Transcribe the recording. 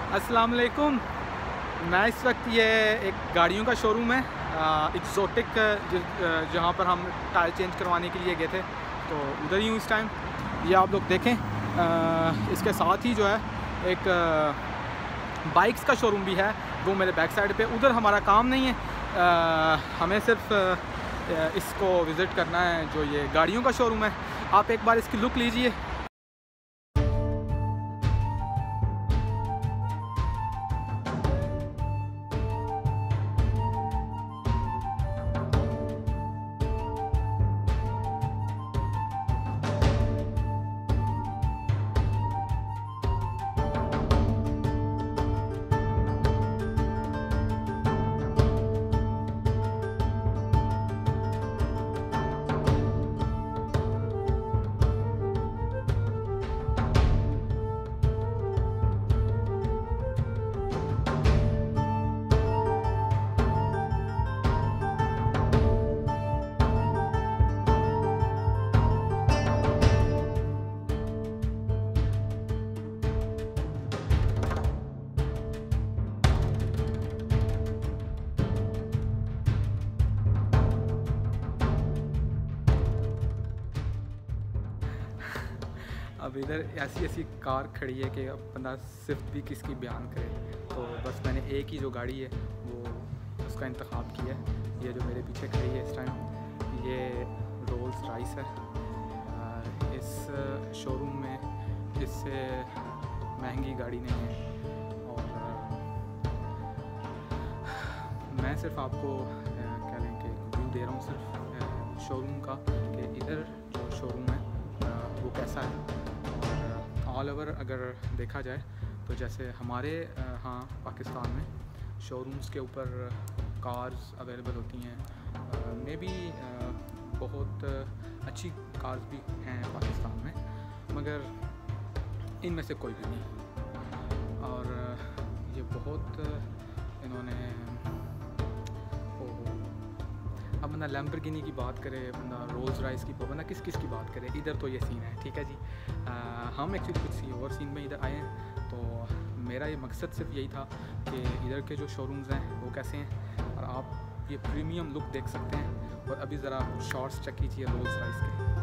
अस्सलाम वालेकुम। मैं इस वक्त ये एक गाड़ियों का शोरूम है एक्सोटिक, जहाँ पर हम टायर चेंज करवाने के लिए गए थे, तो उधर ही हूँ इस टाइम। ये आप लोग देखें, इसके साथ ही जो है एक बाइक्स का शोरूम भी है, वो मेरे बैक साइड पे। उधर हमारा काम नहीं है, हमें सिर्फ इसको विज़िट करना है जो ये गाड़ियों का शोरूम है। आप एक बार इसकी लुक लीजिए। अब इधर ऐसी ऐसी कार खड़ी है कि अब बंदा सिर्फ भी किसकी बयान करे। तो बस मैंने एक ही जो गाड़ी है वो उसका इंतखाब किया है। ये जो मेरे पीछे खड़ी है इस टाइम, ये रोल्स रॉयस है। इस शोरूम में इससे महंगी गाड़ी नहीं है, और मैं सिर्फ आपको कह लें कि व्यू दे रहा हूँ सिर्फ शोरूम का, कि इधर जो शोरूम है वो कैसा है। ऑल ओवर अगर देखा जाए तो जैसे हमारे यहाँ पाकिस्तान में शोरूम्स के ऊपर कार्स अवेलेबल होती हैं, मे बी बहुत अच्छी कार्स भी हैं पाकिस्तान में, मगर इनमें से कोई भी नहीं। और ये बहुत इन्होंने अब बंदा लैम्बोर्गिनी की बात करे, बंदा रोल्स रॉयस की, बंदा किस किस की बात करे। इधर तो ये सीन है, ठीक है जी। हम एक्चुअली कुछ और सीन में इधर आए हैं, तो मेरा ये मकसद सिर्फ यही था कि इधर के जो शोरूम्स हैं वो कैसे हैं, और आप ये प्रीमियम लुक देख सकते हैं। और अभी ज़रा शॉर्ट्स चेक कीजिए रोल्स रॉयस के।